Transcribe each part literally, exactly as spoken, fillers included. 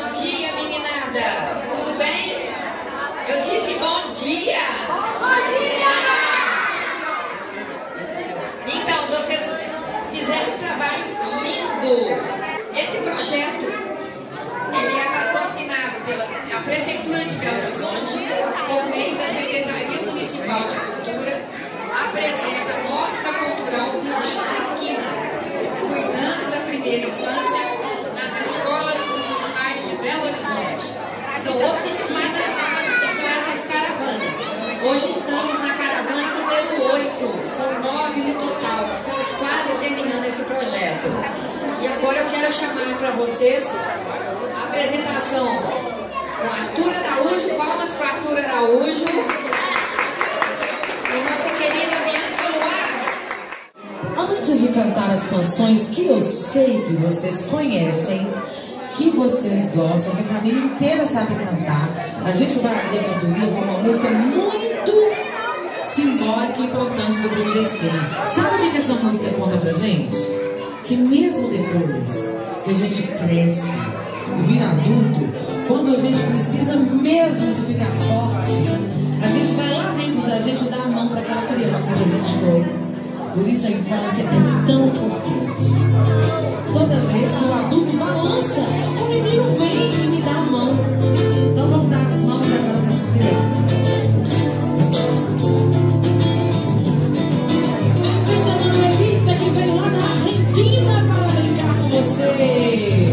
Bom dia, meninada! Tudo bem? Eu disse bom dia! Bom dia! Então, vocês fizeram um trabalho lindo! Esse projeto, ele é patrocinado pela a Prefeitura de Belo Horizonte, por meio da Secretaria Municipal de Cultura, apresenta Mostra Cultural Clubinho da Esquina, cuidando da primeira infância nas escolas municipais de Belo Horizonte. São oficinas e são essas caravanas. Hoje estamos na caravana número oito, são nove no total, estamos quase terminando esse projeto. E agora eu quero chamar para vocês a apresentação com Arthur Araújo, palmas para Arthur Araújo, e nossa querida Bianca Luar. Antes de cantar as canções que eu sei que vocês conhecem, que vocês gostam, que a família inteira sabe cantar, a gente vai abrir a cantoria com uma música muito simbólica e importante do Clube da Esquina. Sabe o que essa música conta pra gente? Que mesmo depois que a gente cresce e vira adulto, quando a gente precisa mesmo de ficar forte, a gente vai lá dentro da gente e dá a mão para aquela criança que a gente foi. Por isso a infância é tão importante. Toda vez que o adulto balança, o menino vem e me dá a mão. Então vamos dar as mãos agora para essas crianças. Bem-vinda, Manuelita, que veio lá da Argentina para brincar com você.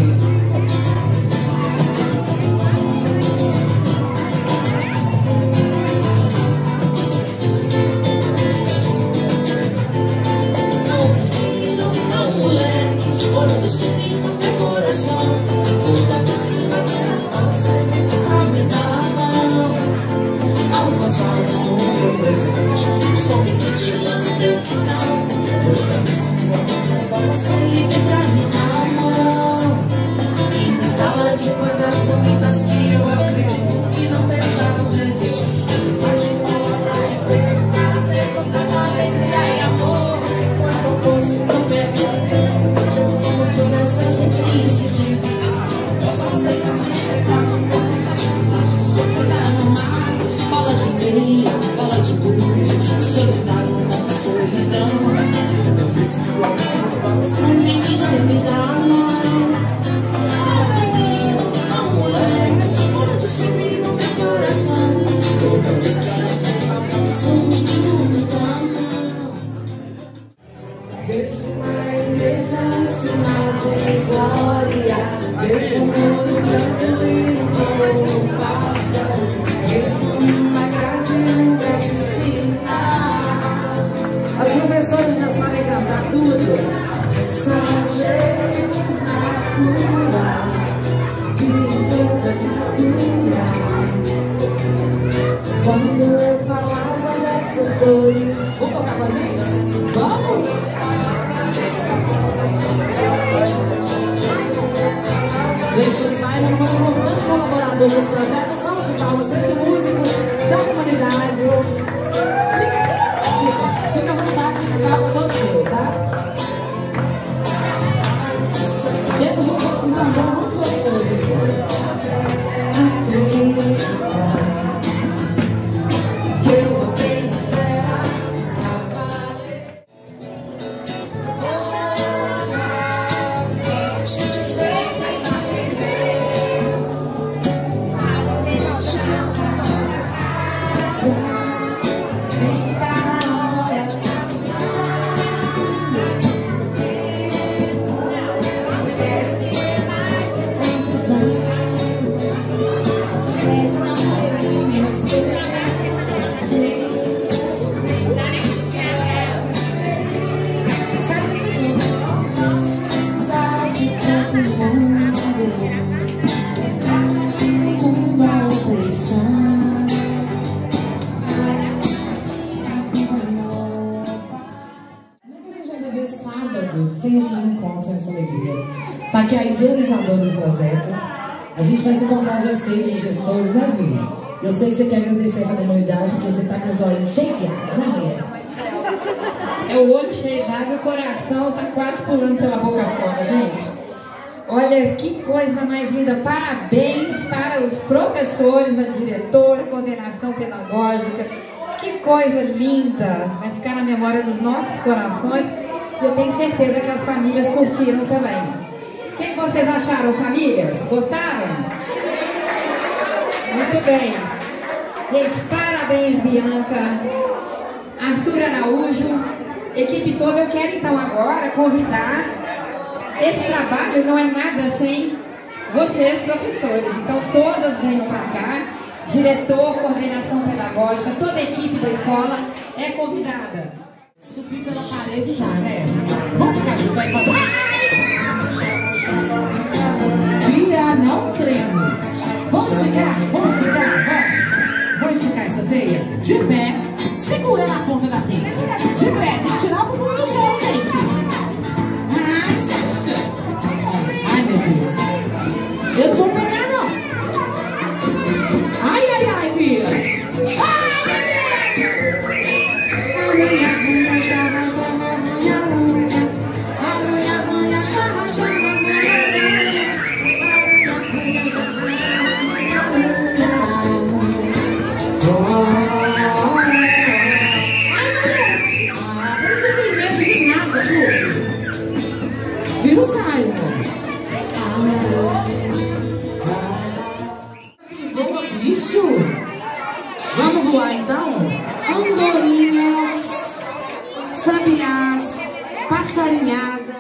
Olhando sempre no meu coração, toda vez que eu você me dá a mão. Ao passar no meu presente, o sol me quentilando no meu quintal. Toda vez que eu você liga pra me dar a mão e me fala de coisas bonitas que eu acredito que não deixaram de existir. Apesar de palavras, respeito, caráter, comprando alegria e amor. Pois não posso não perder essa gente exigir, eu só sei que sossegar com poucas atividades, sua coisa no mar. Fala de meia, fala de luz, solidário na solidão. Eu preciso amar, essa menina me dá a mão. Ah, menino, ah, moleque, olha do ciúme no meu coração. Toda vez que ela está sou um menino, me dá a mão. Vejo uma igreja em sinal de glória, vejo um mundo branco e um povo pássaro, vejo uma grade e um velho sinal. As professoras já sabem cantar tudo. Mensageiro natural, de coisas naturais. Quando eu falava dessas dores, vamos tocar com a gente? Vamos! Gente, o Simon foi um importante colaborador desse projeto. Um salve de palmas para esse músico da comunidade. Fica, fica à vontade que esse palco é todo seu, tá? Temos um, um tambor muito gostoso. Que eu apenas era cavaleiro. Sem esses encontros, essa alegria. Tá aqui a idealizadora do projeto. A gente vai se encontrar dia seis, os gestores, né, Vila? Eu sei que você quer agradecer essa comunidade, porque você tá com os olhos cheios de água, né, mulher? É o olho cheio d'água e o coração tá quase pulando pela boca fora, gente. Olha que coisa mais linda, parabéns para os professores, a diretora, a coordenação pedagógica, que coisa linda, vai ficar na memória dos nossos corações e eu tenho certeza que as famílias curtiram também. O que vocês acharam, famílias? Gostaram? Muito bem. Gente, parabéns, Bianca, Arthur Araújo, equipe toda. Eu quero então agora convidar. Esse trabalho não é nada sem vocês, professores. Então, todas venham para cá. Diretor, coordenação pedagógica, toda a equipe da escola é convidada. Subir pela parede já, né? Vamos ficar de pé e fazer. Bia, não treme. Vamos ficar, vamos ficar, vamos. Vamos esticar essa teia. De pé, segura na ponta da teia. De pé, tem que tirar o bumbum do chão, gente. Ai, meu Deus. Eu tô pegando, não. Ai, ai, ai, Bia. Ai, Viu, Simon? Voa, bicho! Vamos voar então? Andorinhas, sabiás, passarinhada.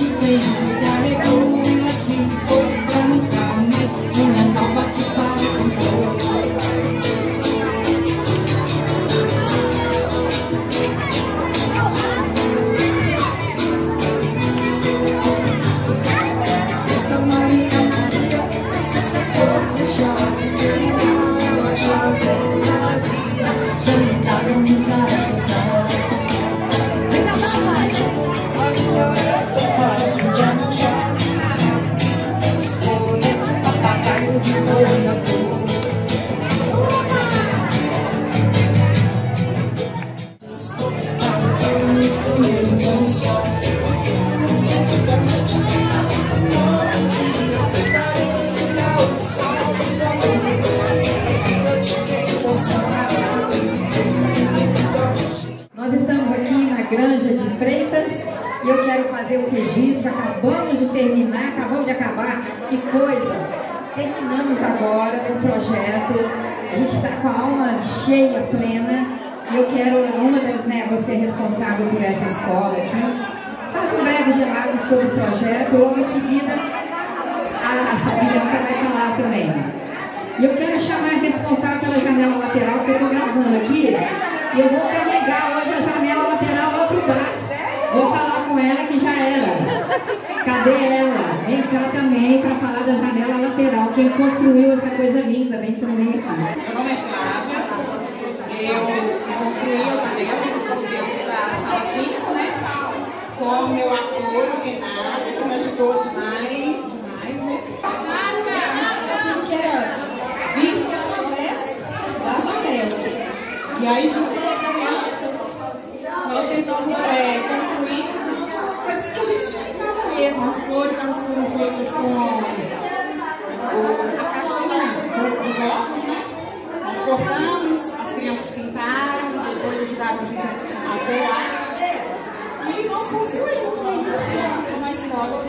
Nós estamos aqui na Granja de Freitas e eu quero fazer o registro. Acabamos de terminar, acabamos de acabar. Que coisa! Terminamos agora o projeto. A gente está com a alma cheia, plena. E eu quero, uma das, né, você é responsável por essa escola aqui, faz um breve relato sobre o projeto. Logo em seguida, a, a Bianca vai falar também. E eu quero chamar a responsável pela janela lateral, porque eu estou gravando aqui. E eu vou carregar hoje a janela lateral lá pro bar. Vou falar com ela que já era. Cadê ela? Vem cá também para falar da janela lateral. Quem construiu essa coisa linda, vem também aqui. Meu nome é Flávia. Eu construí a janela para as crianças da sala cinco, né? Com o meu apoio, Renata, que me ajudou demais, demais, né? Que era visto através da janela. E aí, junto com as crianças, nós tentamos é, construir coisas que a gente tinha em casa mesmo. As flores, elas foram feitas com a caixinha dos óculos, né? Nós cortamos, as crianças pintaram, depois ajudaram a gente a apoiar. E nós construímos aí, na escola.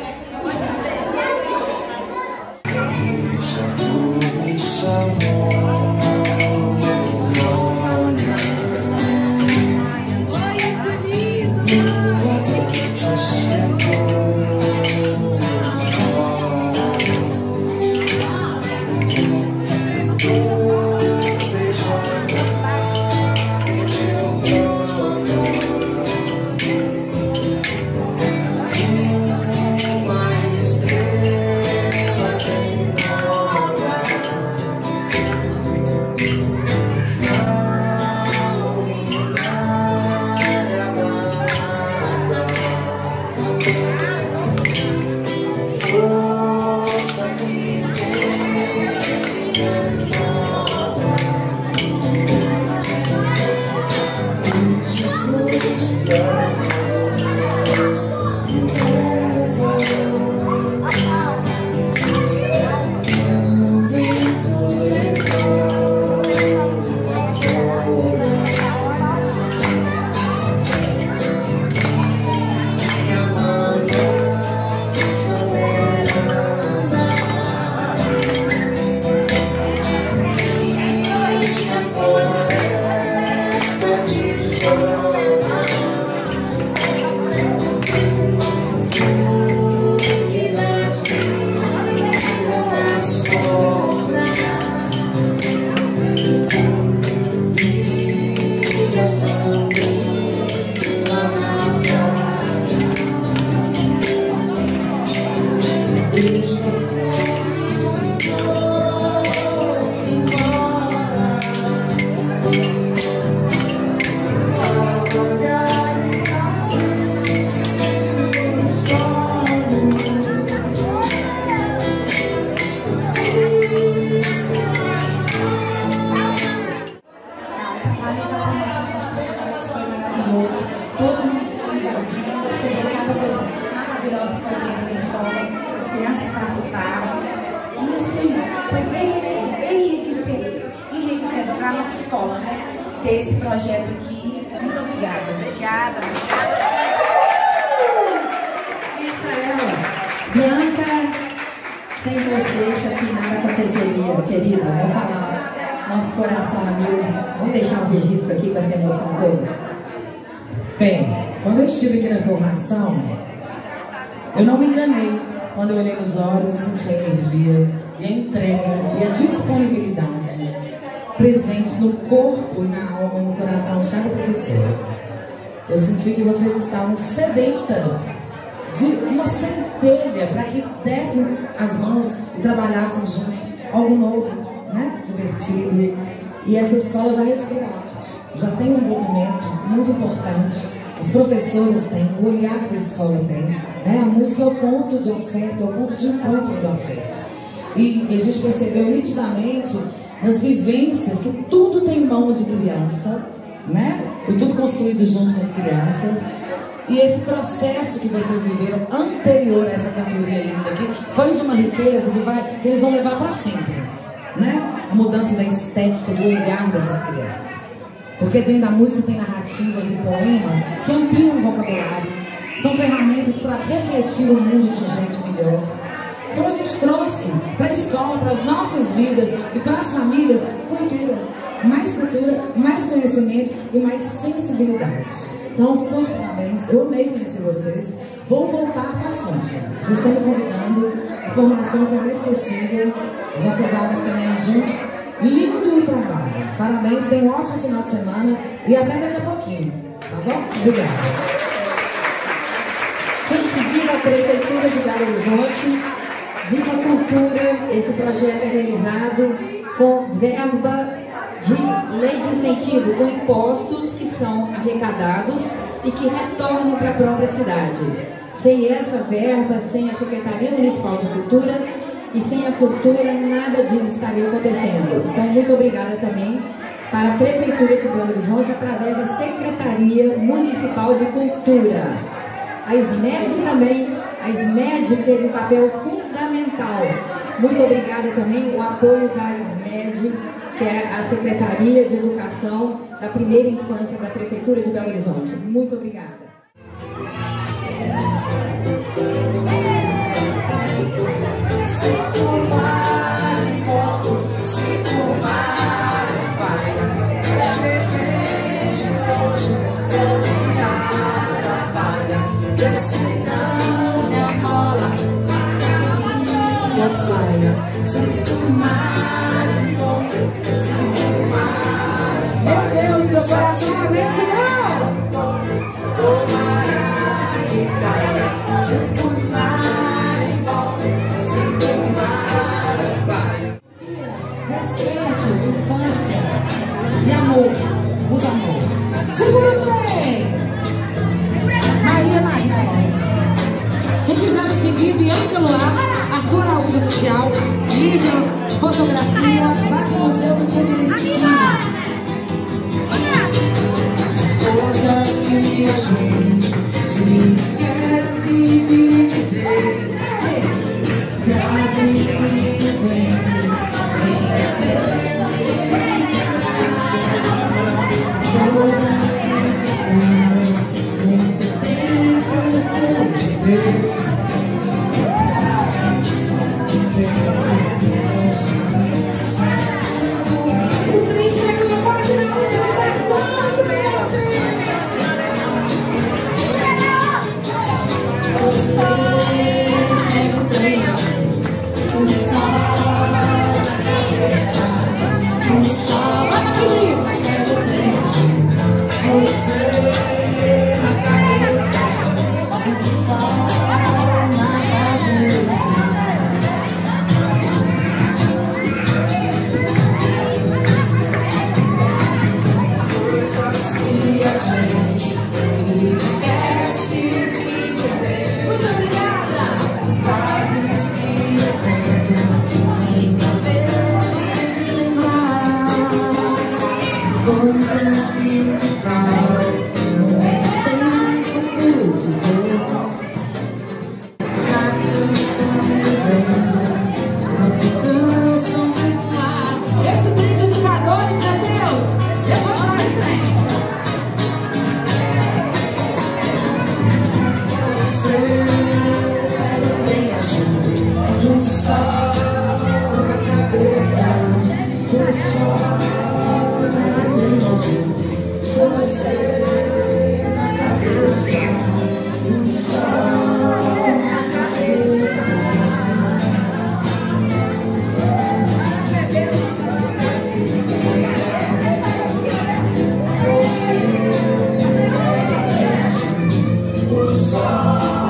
ter esse projeto aqui. Muito obrigada. Obrigada. Isso pra ela. Bianca, sem você isso aqui nada aconteceria, querida. Vamos falar. Nosso coração amigo. Vamos deixar um registro aqui com essa emoção toda. Bem, quando eu estive aqui na formação, eu não me enganei quando eu olhei nos olhos e senti a energia e a entrega e a disponibilidade presentes no corpo, na alma e no coração de cada professor. Eu senti que vocês estavam sedentas de uma centelha para que dessem as mãos e trabalhassem juntos algo novo, né? Divertido. E essa escola já respira arte, já tem um movimento muito importante. Os professores têm, o olhar da escola tem, né? A música é o ponto de afeto, é o ponto de encontro do afeto. E a gente percebeu nitidamente nas vivências que tudo tem mão de criança, né? Foi tudo construído junto com as crianças. E esse processo que vocês viveram anterior a essa cantoria linda aqui foi de uma riqueza que, vai, que eles vão levar para sempre, né? A mudança da estética, do olhar dessas crianças. Porque dentro da música tem narrativas e poemas que ampliam o vocabulário. São ferramentas para refletir o mundo de um jeito melhor. Então a gente trouxe para a escola, para as nossas vidas e para as famílias, cultura. Mais cultura, mais conhecimento e mais sensibilidade. Então vocês estão de parabéns. Eu amei conhecer vocês. Vou voltar bastante. Já estou me convidando. A formação foi inesquecível. As nossas aulas caminham junto. Lindo o trabalho. Parabéns, tenham um ótimo final de semana e até daqui a pouquinho. Tá bom? Obrigada. Gente, viva a Prefeitura de Belo Horizonte, viva a cultura. Esse projeto é realizado com verba de lei de incentivo, com impostos que são arrecadados e que retornam para a própria cidade. Sem essa verba, sem a Secretaria Municipal de Cultura e sem a cultura, nada disso estaria acontecendo. Então, muito obrigada também para a Prefeitura de Belo Horizonte, através da Secretaria Municipal de Cultura. A SMED também, a SMED teve um papel fundamental. Muito obrigada também o apoio da SMED, que é a Secretaria de Educação da Primeira Infância da Prefeitura de Belo Horizonte. Muito obrigada. Se o mar morto, se o mar vai, eu cheguei de longe, eu me atrapalha, porque senão me amola a minha saia. Se o mar morto, se o mar vai, meu Deus, meu coração não aguenta não! Tomara que caia, se o mar infância e amor, muito amor. Segura bem! Maria Maria. Quem quiser nos seguir, Bianca Luar, Arthur Araújo Oficial, livro, fotografia, vai no Museu do Clube da Esquina. Coisas que a gente se esquece de dizer, frases que vêm. Você na cabeça, Só